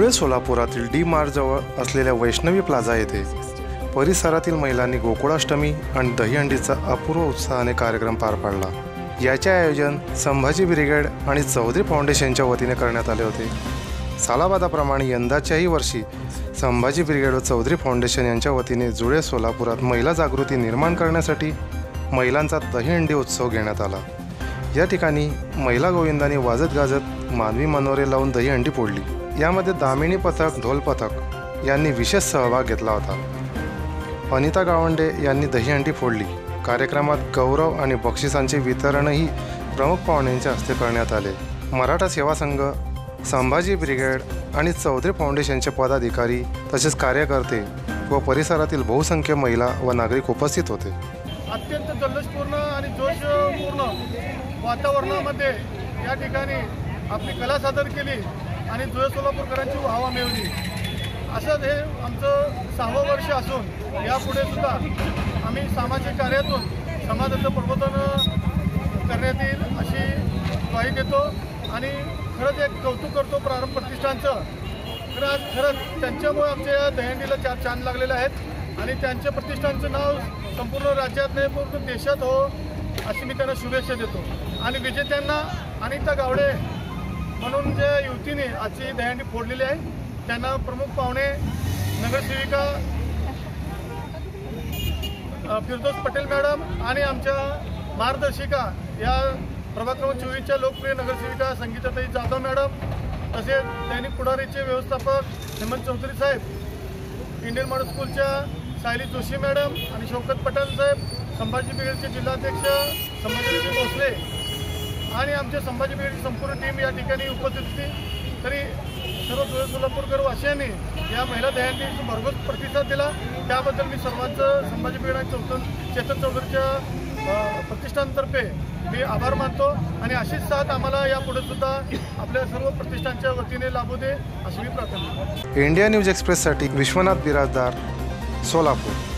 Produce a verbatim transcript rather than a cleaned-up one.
जुळे सोलापुरातील डी मार्टजवळ असलेल्या वैष्णवी प्लाझा येथे परिसरातील महिलांनी गोकुळाष्टमी आणि दहीहंडीचा अपूर्व उत्साहाने कार्यक्रम पार पाडला। याचे आयोजन संभाजी ब्रिगेड आणि चौधरी फाउंडेशनच्या वतीने करण्यात आले होते। सालाबादाप्रमाणे यंदाच्याही वर्षी संभाजी ब्रिगेड व चौधरी फाउंडेशन यांच्या वतीने जुळे सोलापुरात महिला जागृती निर्माण करण्यासाठी महिलांचा दहीहंडी उत्सव घेण्यात आला। या ठिकाणी महिला गोविंदांनी वाजत गाजत मानवी मनोरे लावून दहीहंडी फोडली। यामध्ये दामिनी पथक, ढोल पथक यांनी विशेष सहभाग घेतला होता। अनिता गावंडे यांनी दहीहंडी फोडली। कार्यक्रमात गौरव आणि बक्षिसांचे वितरणही प्रमुख पाहुण्यांच्या हस्ते करण्यात आले। मराठा सेवा संघ, संभाजी ब्रिगेड आणि चौधरी फाउंडेशनचे पदाधिकारी तसेच कार्यकर्ते व परिसरातील बहुसंख्य महिला व नागरिक उपस्थित होते। अत्यंत जल्लोषपूर्ण आणि जोशपूर्ण वातावरणामध्ये या ठिकाणी आपली कला सादर केली आणि जुळे सोलापूरकरांची वाहवा मिळवली। असं हे आमचं सहावं वर्ष असून यापुढे सुद्धा आम्ही सामाजिक कार्यातून समाजाचं प्रबोधन करण्यात येईल अशी ग्वाही देतो। आणि खरंच एक कौतुक करतो प्रारंभ प्रतिष्ठानचं। खरंच खरंच त्यांच्यामुळे आमच्या या दहीहंडीला चार चांद लागलेले आहेत आणि त्यांच्या प्रतिष्ठानचं नाव संपूर्ण राज्यात नाही पूर्ण देशात हो अशी मी त्यांना शुभेच्छा देतो। आणि विजेत्यांना अनिता गावडे म्हणून ज्या युवतीने आजची दहीहंडी फोडलेली आहे त्यांना प्रमुख पाहुणे नगरसेविका फिरदौस पटेल मॅडम आणि आमच्या मार्गदर्शिका या प्रभाग क्रमांक चोवीसच्या लोकप्रिय नगरसेविका संगीताताई जाधव मॅडम, तसेच दैनिक पुढारीचे व्यवस्थापक हेमंत चौधरी साहेब, इंडियन मॉडेल स्कूलच्या सायली जोशी मॅडम आणि शौकत पटेल साहेब, संभाजी ब्रिगेडचे जिल्हाध्यक्ष संभाजी भोसले आणि आमच्या संभाजी ब्रिगेडची संपूर्ण टीम या ठिकाणी उपस्थित होती। तरी सर्व जुळे सोलापूरकर वासियांनी या महिला दहीहंडीला भरघोस प्रतिसाद दिला, त्याबद्दल मी सर्वांचं संभाजी ब्रिगेड आणि चौथन चेतन चौधरीच्या प्रतिष्ठानतर्फे मी आभार मानतो। आणि अशीच साथ आम्हाला यापुढे सुद्धा आपल्या सर्व प्रतिष्ठानच्या वतीने लाभू दे अशी मी प्रार्थना करतो। इंडिया न्यूज एक्सप्रेससाठी विश्वनाथ बिराजदार, सोलापूर।